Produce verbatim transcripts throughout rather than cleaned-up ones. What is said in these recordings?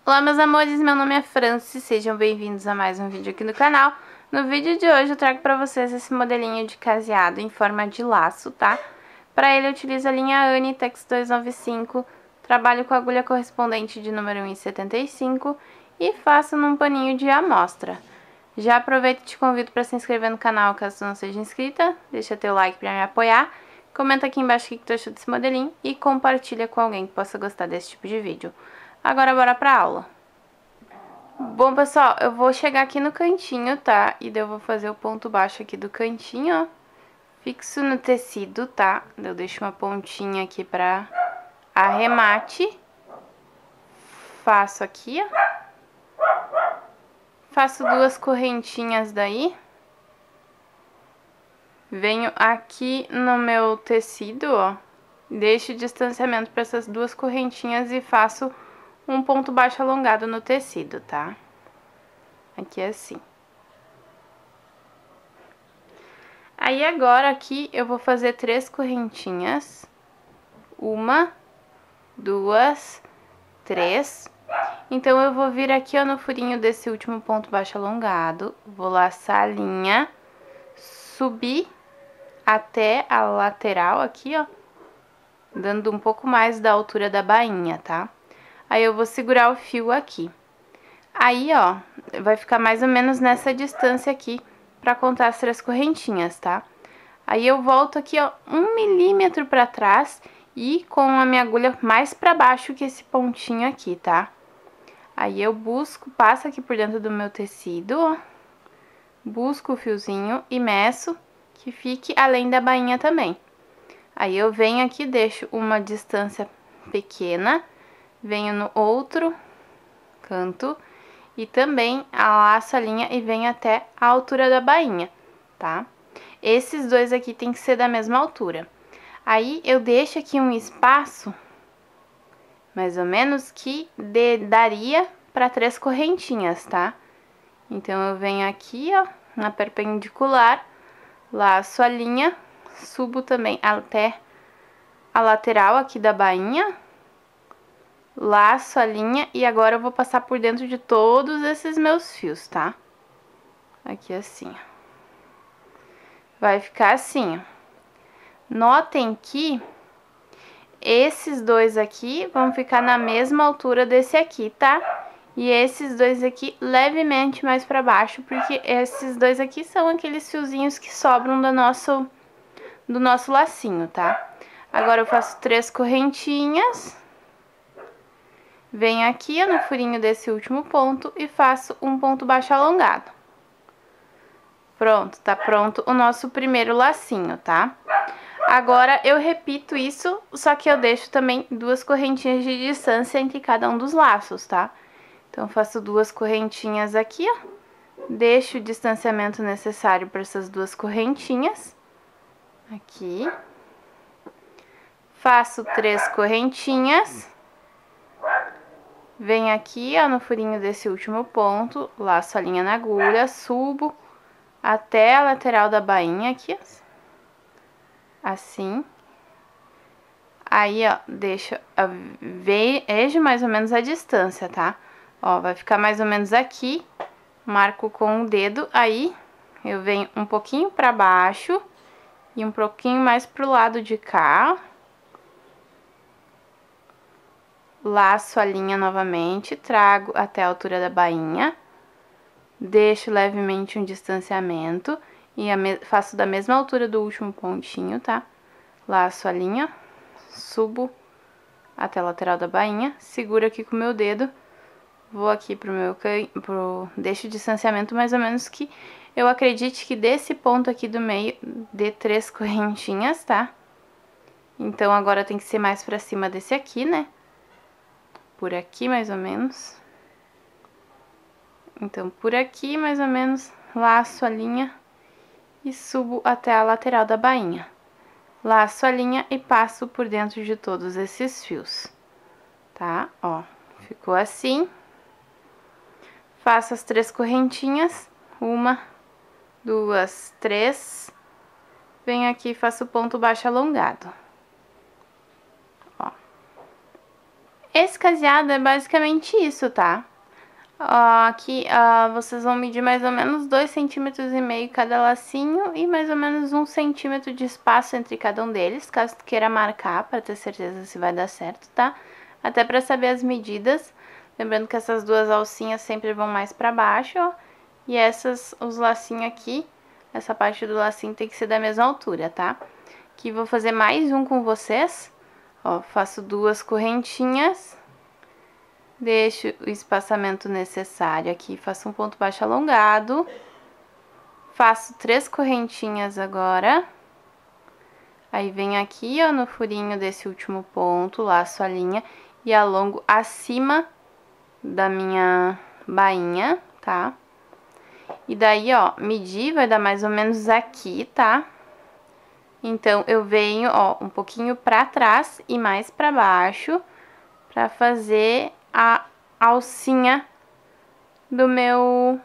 Olá meus amores, meu nome é Franci, sejam bem-vindos a mais um vídeo aqui no canal. No vídeo de hoje eu trago pra vocês esse modelinho de caseado em forma de laço, tá? Pra ele eu utilizo a linha Anitex duzentos e noventa e cinco, trabalho com a agulha correspondente de número um e setenta e cinco e faço num paninho de amostra. Já aproveito e te convido para se inscrever no canal caso tu não seja inscrita, deixa teu like pra me apoiar, comenta aqui embaixo o que tu achou desse modelinho e compartilha com alguém que possa gostar desse tipo de vídeo. Agora bora pra aula. Bom, pessoal, eu vou chegar aqui no cantinho, tá? E daí eu vou fazer o ponto baixo aqui do cantinho, ó. Fixo no tecido, tá? Eu deixo uma pontinha aqui pra arremate. Faço aqui, ó. Faço duas correntinhas daí. Venho aqui no meu tecido, ó. Deixo o distanciamento para essas duas correntinhas e faço um ponto baixo alongado no tecido, tá? Aqui assim. Aí agora aqui eu vou fazer três correntinhas. Uma, duas, três. Então eu vou vir aqui, ó, no furinho desse último ponto baixo alongado. Vou laçar a linha, subir até a lateral aqui, ó. Dando um pouco mais da altura da bainha, tá? Aí eu vou segurar o fio aqui. Aí, ó, vai ficar mais ou menos nessa distância aqui pra contar as três correntinhas, tá? Aí eu volto aqui, ó, um milímetro pra trás e com a minha agulha mais pra baixo que esse pontinho aqui, tá? Aí eu busco, passo aqui por dentro do meu tecido, ó, busco o fiozinho e meço que fique além da bainha também. Aí eu venho aqui, deixo uma distância pequena, venho no outro canto e também laço a linha e venho até a altura da bainha, tá? Esses dois aqui tem que ser da mesma altura. Aí eu deixo aqui um espaço, mais ou menos, que de, daria para três correntinhas, tá? Então eu venho aqui, ó, na perpendicular, laço a linha, subo também até a lateral aqui da bainha, laço a linha e agora eu vou passar por dentro de todos esses meus fios, tá? Aqui assim, ó. Vai ficar assim, ó. Notem que esses dois aqui vão ficar na mesma altura desse aqui, tá? E esses dois aqui levemente mais pra baixo, porque esses dois aqui são aqueles fiozinhos que sobram do nosso, do nosso lacinho, tá? Agora eu faço três correntinhas. Venho aqui, ó, no furinho desse último ponto e faço um ponto baixo alongado. Pronto, tá pronto o nosso primeiro lacinho, tá? Agora eu repito isso, só que eu deixo também duas correntinhas de distância entre cada um dos laços, tá? Então faço duas correntinhas aqui, ó. Deixo o distanciamento necessário para essas duas correntinhas. Aqui. Faço três correntinhas. Venho aqui, ó, no furinho desse último ponto, laço a linha na agulha, subo até a lateral da bainha aqui, ó. Assim. Aí, ó, deixo, vejo mais ou menos a distância, tá? Ó, vai ficar mais ou menos aqui, marco com o dedo, aí eu venho um pouquinho pra baixo e um pouquinho mais pro lado de cá, ó. Laço a linha novamente, trago até a altura da bainha, deixo levemente um distanciamento e a me- faço da mesma altura do último pontinho, tá? Laço a linha, subo até a lateral da bainha, seguro aqui com o meu dedo, vou aqui pro meu can... pro... deixo o distanciamento mais ou menos que eu acredite que desse ponto aqui do meio dê três correntinhas, tá? Então agora tem que ser mais pra cima desse aqui, né? Por aqui, mais ou menos. Então, por aqui, mais ou menos, laço a linha e subo até a lateral da bainha. Laço a linha e passo por dentro de todos esses fios, tá? Ó, ficou assim. Faço as três correntinhas, uma, duas, três. Venho aqui e faço ponto baixo alongado. esse caseado é basicamente isso, tá? Uh, aqui uh, vocês vão medir mais ou menos dois centímetros e meio cada lacinho e mais ou menos um centímetro de espaço entre cada um deles, caso tu queira marcar para ter certeza se vai dar certo, tá? Até para saber as medidas, lembrando que essas duas alcinhas sempre vão mais para baixo, ó, e essas, os lacinhos aqui, essa parte do lacinho tem que ser da mesma altura, tá? Aqui vou fazer mais um com vocês, ó, faço duas correntinhas. Deixo o espaçamento necessário aqui, faço um ponto baixo alongado. Faço três correntinhas agora. Aí, venho aqui, ó, no furinho desse último ponto, laço a linha e alongo acima da minha bainha, tá? E daí, ó, medir vai dar mais ou menos aqui, tá? Então, eu venho, ó, um pouquinho pra trás e mais pra baixo pra fazer a alcinha do meu,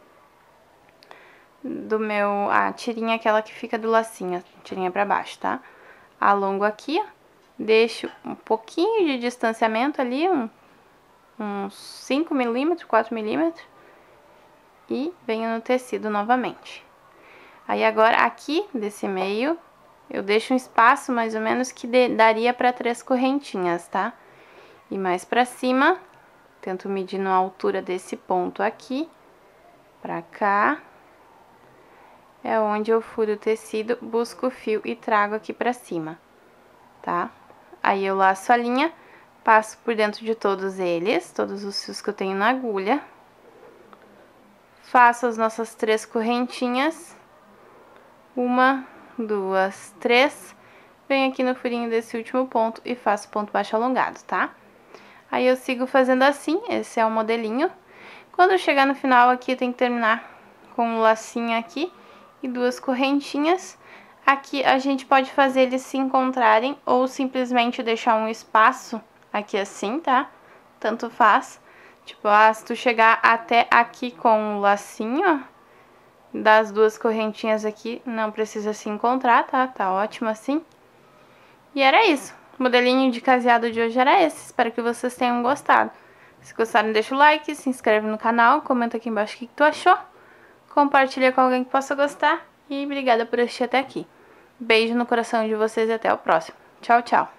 do meu, a tirinha aquela que fica do lacinho, tirinha pra baixo, tá? Alongo aqui, ó, deixo um pouquinho de distanciamento ali, um, uns cinco milímetros, quatro milímetros, e venho no tecido novamente. Aí agora aqui desse meio, eu deixo um espaço mais ou menos que de, daria pra três correntinhas, tá? E mais pra cima, tento medir na altura desse ponto aqui, pra cá. É onde eu furo o tecido, busco o fio e trago aqui pra cima, tá? Aí eu laço a linha, passo por dentro de todos eles, todos os fios que eu tenho na agulha. Faço as nossas três correntinhas. Uma, duas, três. Venho aqui no furinho desse último ponto e faço ponto baixo alongado, tá? Aí eu sigo fazendo assim, esse é o modelinho. Quando eu chegar no final aqui, tem que terminar com um lacinho aqui e duas correntinhas. Aqui a gente pode fazer eles se encontrarem ou simplesmente deixar um espaço aqui assim, tá? Tanto faz. Tipo, ah, se tu chegar até aqui com o lacinho, ó, das duas correntinhas aqui, não precisa se encontrar, tá? Tá ótimo assim. E era isso. O modelinho de caseado de hoje era esse. Espero que vocês tenham gostado. Se gostaram, deixa o like, se inscreve no canal, comenta aqui embaixo o que tu achou. Compartilha com alguém que possa gostar. E obrigada por assistir até aqui. Beijo no coração de vocês e até o próximo. Tchau, tchau.